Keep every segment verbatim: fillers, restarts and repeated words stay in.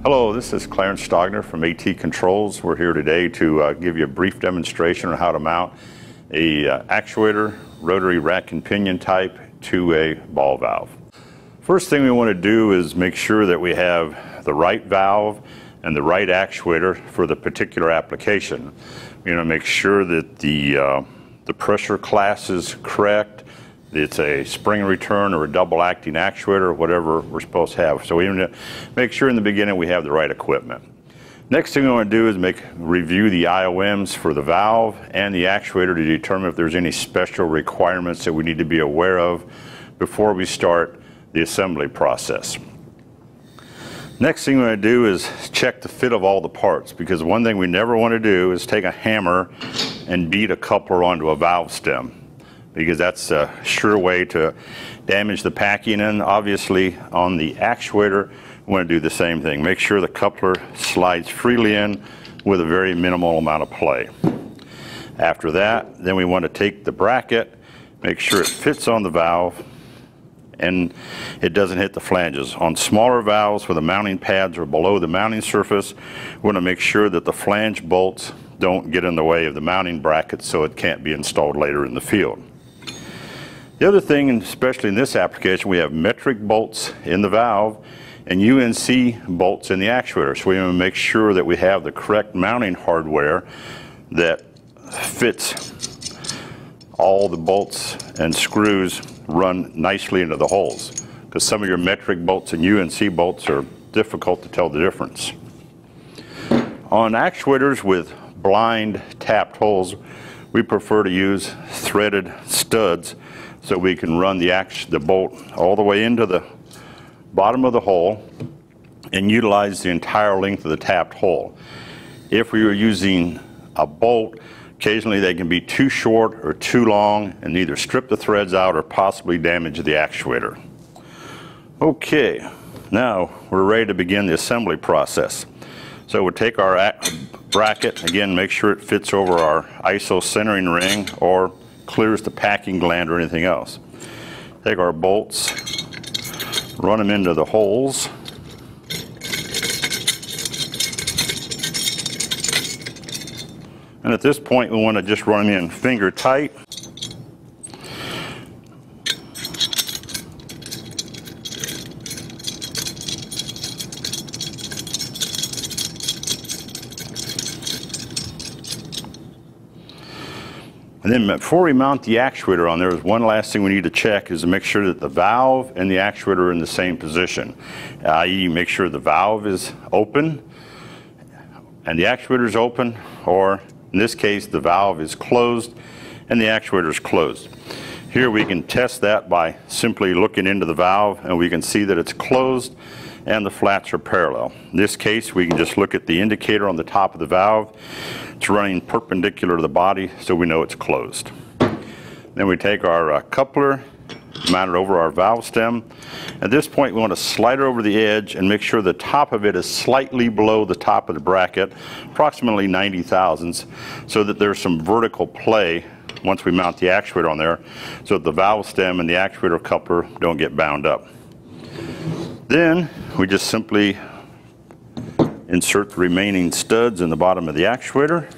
Hello, this is Clarence Stogner from AT Controls. We're here today to uh, give you a brief demonstration on how to mount a uh, actuator, rotary rack and pinion type, to a ball valve. First thing we want to do is make sure that we have the right valve and the right actuator for the particular application. You know, make sure that the, uh, the pressure class is correct. It's a spring return or a double acting actuator, or whatever we're supposed to have. So we need to make sure in the beginning we have the right equipment. Next thing we want to do is make review the I O Ms for the valve and the actuator to determine if there's any special requirements that we need to be aware of before we start the assembly process. Next thing we want to do is check the fit of all the parts, because one thing we never want to do is take a hammer and beat a coupler onto a valve stem, because that's a sure way to damage the packing. And obviously on the actuator, we want to do the same thing. Make sure the coupler slides freely in with a very minimal amount of play. After that, then we want to take the bracket, make sure it fits on the valve and it doesn't hit the flanges. On smaller valves where the mounting pads are below the mounting surface, we want to make sure that the flange bolts don't get in the way of the mounting bracket so it can't be installed later in the field. The other thing, and especially in this application, we have metric bolts in the valve and U N C bolts in the actuator. So we want to make sure that we have the correct mounting hardware that fits all the bolts and screws run nicely into the holes, because some of your metric bolts and U N C bolts are difficult to tell the difference. On actuators with blind tapped holes, we prefer to use threaded studs so we can run the, act the bolt all the way into the bottom of the hole and utilize the entire length of the tapped hole. If we were using a bolt, occasionally they can be too short or too long and either strip the threads out or possibly damage the actuator. Okay, now we're ready to begin the assembly process. So we'll take our bracket, again make sure it fits over our I S O centering ring or clears the packing gland or anything else. Take our bolts, run them into the holes. And at this point we want to just run them in finger tight. And then before we mount the actuator on there, is one last thing we need to check, is to make sure that the valve and the actuator are in the same position. that is, make sure the valve is open and the actuator is open, or in this case the valve is closed and the actuator is closed. Here we can test that by simply looking into the valve, and we can see that it's closed and the flats are parallel. In this case we can just look at the indicator on the top of the valve. It's running perpendicular to the body, so we know it's closed. Then we take our uh, coupler, mount it over our valve stem. At this point we want to slide it over the edge and make sure the top of it is slightly below the top of the bracket, approximately ninety thousandths, so that there's some vertical play once we mount the actuator on there, so that the valve stem and the actuator coupler don't get bound up. Then we just simply insert the remaining studs in the bottom of the actuator.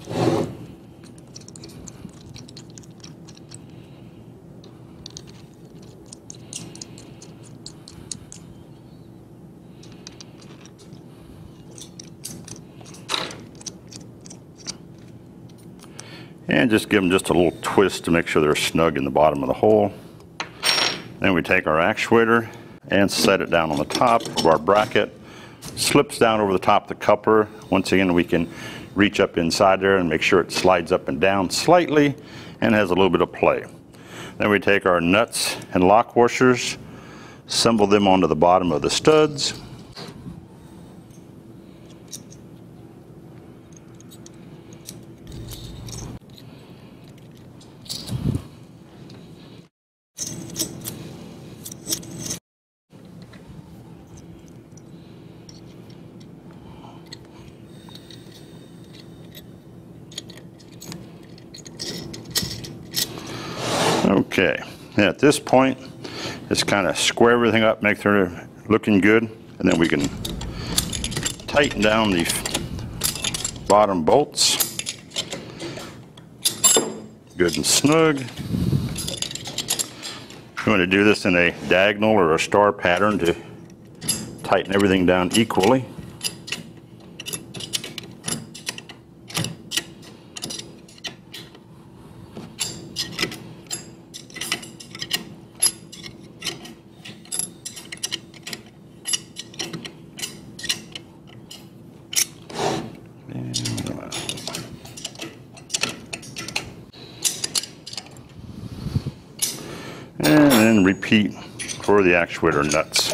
And just give them just a little twist to make sure they're snug in the bottom of the hole. Then we take our actuator and set it down on the top of our bracket. Slips down over the top of the coupler. Once again, we can reach up inside there and make sure it slides up and down slightly and has a little bit of play. Then we take our nuts and lock washers, assemble them onto the bottom of the studs. Okay, at this point, just kind of square everything up, make sure they're looking good, and then we can tighten down the bottom bolts good and snug. I'm going to do this in a diagonal or a star pattern to tighten everything down equally. And then repeat for the actuator nuts.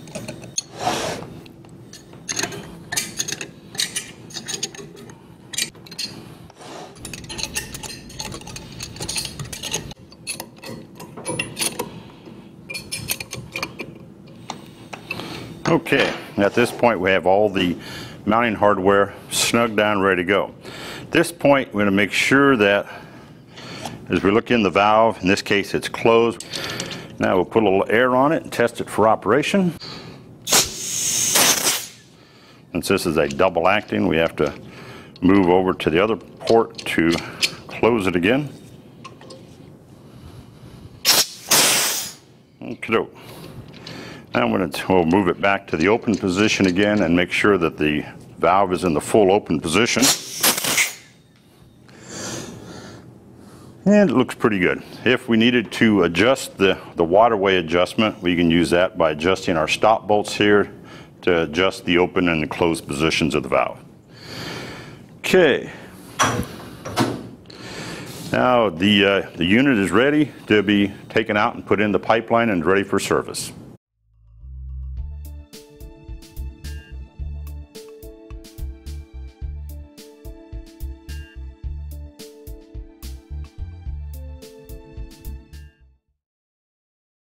Okay, at this point we have all the mounting hardware snug down, ready to go. At this point we're going to make sure that as we look in the valve, in this case it's closed. Now we'll put a little air on it and test it for operation. Since this is a double acting, we have to move over to the other port to close it again. Okay. Now I'm going to we'll move it back to the open position again and make sure that the valve is in the full open position. And it looks pretty good. If we needed to adjust the, the waterway adjustment, we can use that by adjusting our stop bolts here to adjust the open and the closed positions of the valve. Okay. Now the, uh, the unit is ready to be taken out and put in the pipeline and ready for service.